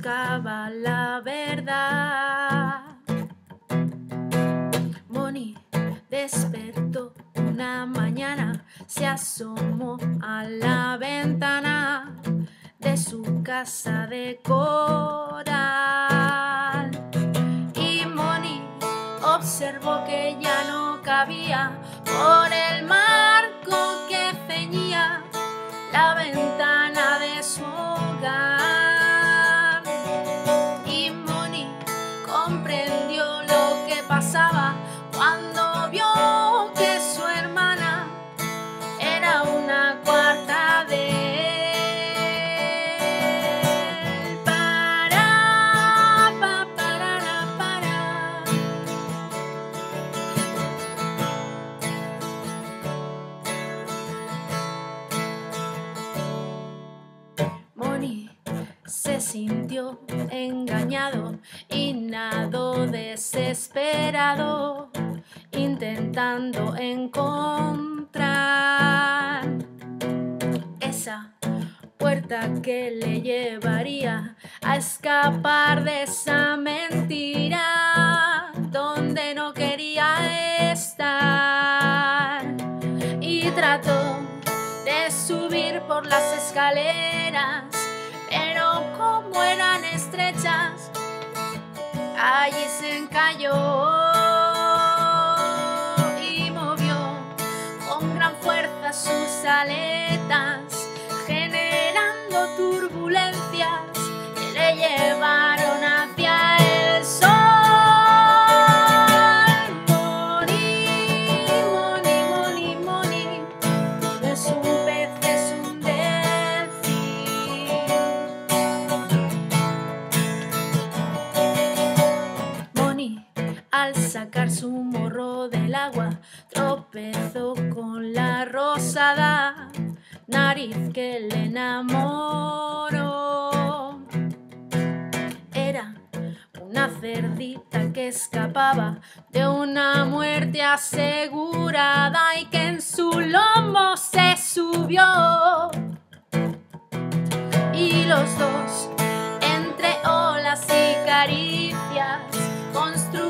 buscaba la verdad. Moni despertó una mañana, se asomó a la ventana de su casa de coral y Moni observó que ya no cabía por el marco que ceñía la ventana de su hogar. Y Moni comprendió lo que pasaba cuando vio que su hermana era una cuarta de él. Para. Moni se sintió engañado y nadó desesperado, intentando encontrar esa puerta que le llevaría a escapar de esa mentira donde no quería estar. Y trató de subir por las escaleras, pero como eran estrechas, allí se encalló y movió con gran fuerza sus aletas, generando turbulencias que le llevaron hacia el sol. Moni, no es un pez, es un delfín. Moni, al sacar su morro del agua, tropezó con la rosada nariz que le enamoró. Era una cerdita que escapaba de una muerte asegurada y que en su lomo se subió. Y los dos, entre olas y caricias, construyeron